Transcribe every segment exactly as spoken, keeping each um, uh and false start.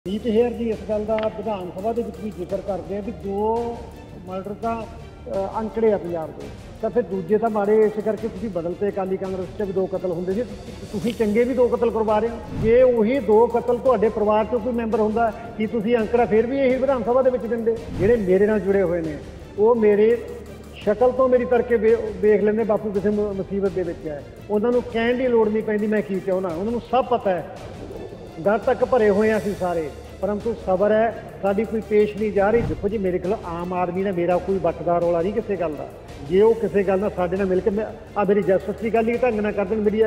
मीत hair जी इस गल का विधान सभा के भी जिक्र करते हैं भी दो मर्डर का अंकड़े आ पंजाब के तो फिर दूजे तो माड़े इस करके तुसीं बदलते अकाली कांग्रेस च भी दो कतल होंदे सी तुसीं चंगे भी दो कतल करवा रहे हो जे उही दो कतल तुहाडे परिवार चों कोई मैंबर हुंदा कि तुसीं अंकड़ा फिर भी यही विधान सभा दे विच दिंदे जिहड़े मेरे नाल जुड़े हुए ने वो मेरे शक्ल तो मेरी करके वे वेख लेंदे बापू किसी मुसीबत दे विच है उन्हां नूं कहण दी लोड़ नहीं पैंदी मैं की चाहुंदा उन्हां नूं सब पता है घर तक भरे हुए हैं असीं सारे परंतु खबर है साडी कोई पेश नहीं जा रही। देखो जी मेरे को आम आदमी ने मेरा कोई वटदा रौला नहीं किसी गल का जे वो किसी गल साडे नाल मिल के आ मेरी जस्टिस की गल ही ढंग नाल कर देण मेरी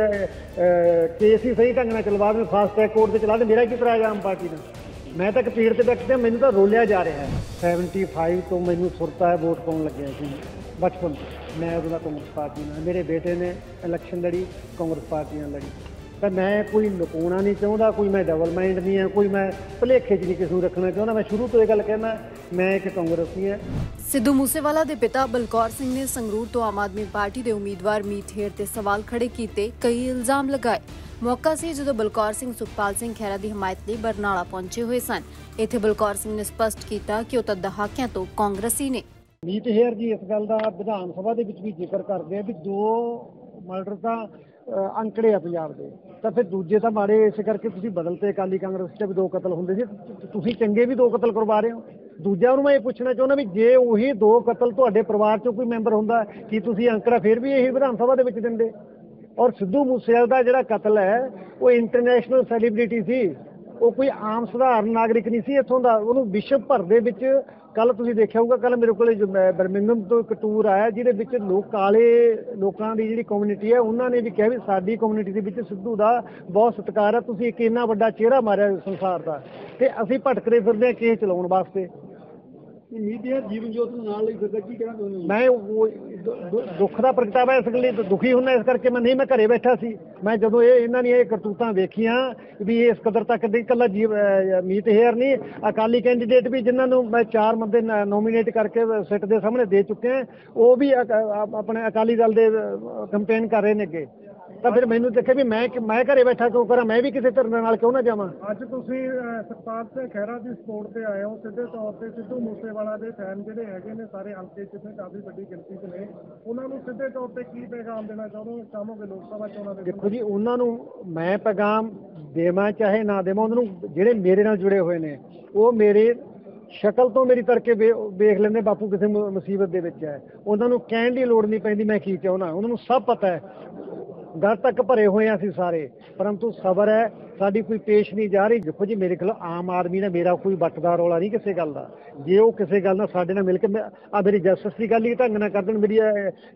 केस ही सही ढंग नाल चलवा देण फास्ट ट्रैक कोर्ट ते चला देण मेरा की तरह आम पार्टी ने मैं तो पेड़ से बैठते मैनू तो रोलिया जा रहा है सैवनटी फाइव तो मैनू सुरता है वोट पाउण लग्या सी बचपन मैं उदों कांग्रेस पार्टी नाल मेरे बेटे ने इलैक्शन लड़ी कांग्रेस पार्टी नाल लड़ी तो मैं कोई लुकाउणा नहीं चाहता कोई मैं डबल माइंड नहीं है कोई मैं भुलेखे च नहीं किसी रखना चाहता मैं शुरू तो यह गल कहना मैं एक कांग्रेसी है। सिद्धू मूसेवाला के पिता बलकौर सिंह ने संगरूर तो आम आदमी पार्टी के उम्मीदवार मीत हेयर ते सवाल खड़े किए कई इल्जाम लगाए। मौका से जो बलकौर सिंह सुखपाल सिंह खैरा की हिमायत लिए बरनाला पहुंचे हुए सन। इत्थे बलकौर सिंह ने स्पष्ट किया कि वह दहाकियां तो कांग्रेसी ने। मीत हेयर जी इस गल का विधान सभा के भी जिक्र करते हैं भी दो मर्डर का अंकड़े आ पंजाब के तो फिर दूजे तो माड़े इस करके तुसीं बदलते अकाली कांग्रेस च भी दो कतल होंदे सी तुसीं चंगे भी दो कतल करवा रहे हो। दूजा उन्होंने मैं ये पूछना चाहुंदा भी जे उही दो कतल तुहाडे परिवार चों कोई मैंबर हुंदा कि तुसीं अंकड़ा फिर भी यही विधान सभा दे विच दिंदे। और सिद्धू मूसेवाले का जिहड़ा कतल है वो इंटरनेशनल सैलीब्रिटी सी वो कोई आम सधारण नागरिक नहीं सी इत्थों दा उहनूं विश्व भर दे विच कल तुसीं देखिया होगा कल मेरे को बर्मिंघम तो एक टूर आया जिहदे विच लोक काले लोकां दी जिहड़ी कम्यूनिटी है उन्हां ने भी कहा भी साडी कम्यूनिटी दे विच सिद्धू दा बहुत सत्कार है तुसीं एक इन्ना वड्डा चेहरा मारिया संसार दा ते असीं भटकदे फिरदे हां केस चलाउण वास्ते। मीडिया जीवन जोत नाल ही फिरदा की कहना मैं वो दुख का प्रगटावा इस गल दुखी हुंदा इस करके मैं नहीं मैं घरे बैठा सी मैं जदों ये इन्हां दी ये करतूतां वेखियां भी इस कदर तक नहीं कल्ला जी मीत हेयर नहीं अकाली कैंडीडेट भी जिन्हां नूं मैं चार बंदे नोमीनेट करके सिट दे सामने दे चुके हैं वो भी अपने अकाली दल दे कंपेन कर रहे ने अगे तो फिर मैनू देखे भी मैं मैं घरे बैठा क्यों करा मैं भी किसी धरने नाल क्यों ना जावां। अज तुसीं सुखपाल सिंह खैरा की सपोर्ट ते आए हो सीधे तौर पर सिद्धू मूसेवाला दे फैन जिहड़े हैगे ने सारे हल्के च काफ़ी वड्डी गिणती च ने उन्हां नूं सीधे तौर पर की पैगाम देना चाहोगे चाहोगे लोक सभा चोणां दे? देखो जी उन्हां नूं मैं पैगाम देवां चाहे ना देवां उन्हां नूं जिहड़े मेरे नाल जुड़े हुए ने वो मेरे शक्ल तो मेरी करके वे वेख लेंदे बापू किसी मुसीबत दे विच है उन्हां नूं कहण दी लोड़ नहीं पैंदी मैं की चाहुंदा उन्हां नूं सब पता है घर तक भरे हुए हैं असीं सारे परंतु खबर है साडी कोई पेश नहीं जा रही। देखो जी मेरे को आम आदमी ने मेरा कोई वटदा रौला नहीं किसी गल का जे वो किसी गल नाल साडे नाल मिल के आ मेरी जस्टिस की गल ही ढंग नाल कर देण मेरी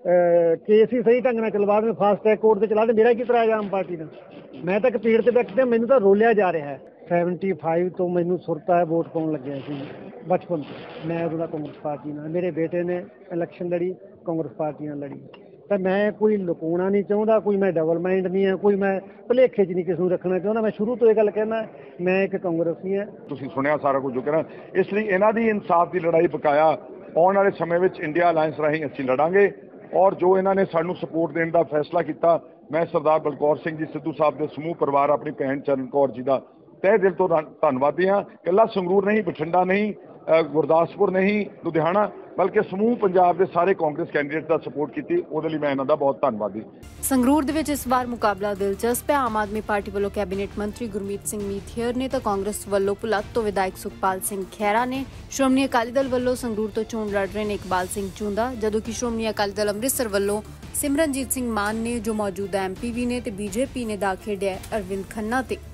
केस ही सही ढंग नाल चलवा देण फास्ट ट्रैक कोर्ट ते चला देण मेरा की तरह आम पार्टी ने मैं तो पेड़ से बैठते मैनू तो रोलिया जा रहा है सैवनटी फाइव तो मैनू सुरता है वोट पाउण लग्या सी बचपन मैं उदों कांग्रेस पार्टी नाल मेरे बेटे ने इलैक्शन लड़ी कांग्रेस पार्टी नाल लड़ी तो मैं कोई लुकाउणा नहीं चाहता कोई मैं डबल माइंड नहीं है कोई मैं भुलेखे च नहीं किसी नूं रखना चाहता मैं शुरू तो यह गल कहना मैं एक कांग्रेसी है। तुसीं सुनिया सारा कुछ जो कहना इसलिए इन्हां दी इंसाफ की लड़ाई बकाया आने वाले समय में इंडिया अलायंस राही असीं लड़ांगे और जो इन्होंने सानू सपोर्ट देने का फैसला किया मैं सरदार बलकौर सिंह जी सिद्धू साहब के समूह परिवार अपनी भैन चरण कौर जी का तह दिल तो धन्नवादी हाँ। कला संगरूर नहीं बठिंडा नहीं गुरदासपुर नहीं लुधियाना बल्कि समूह पंजाब के सारे कांग्रेस कैंडीडेट का सपोर्ट की ਉਹਦੇ ਲਈ मैं इन्हां दा बहुत धन्नवादी। संगरूर दे विच इस बार मुकाबला दिलचस्प है। आम आदमी पार्टी वालों कैबिनेट मंत्री गुरमीत सिंह मीत हेयर ने तो कांग्रेस वालों भुलत तो विधायक सुखपाल सिंह खैरा ने श्रोमणी अकाली दल वालों संगरूर तो चोण लड़ रहे ने इकबाल सिंह चूंदा जदों कि श्रोमणी अकाली दल अमृतसर वालों सिमरनजीत सिंह मान ने जो मौजूदा एम पी भी ने ते बीजेपी ने दा खेडिया अरविंद खन्ना ते।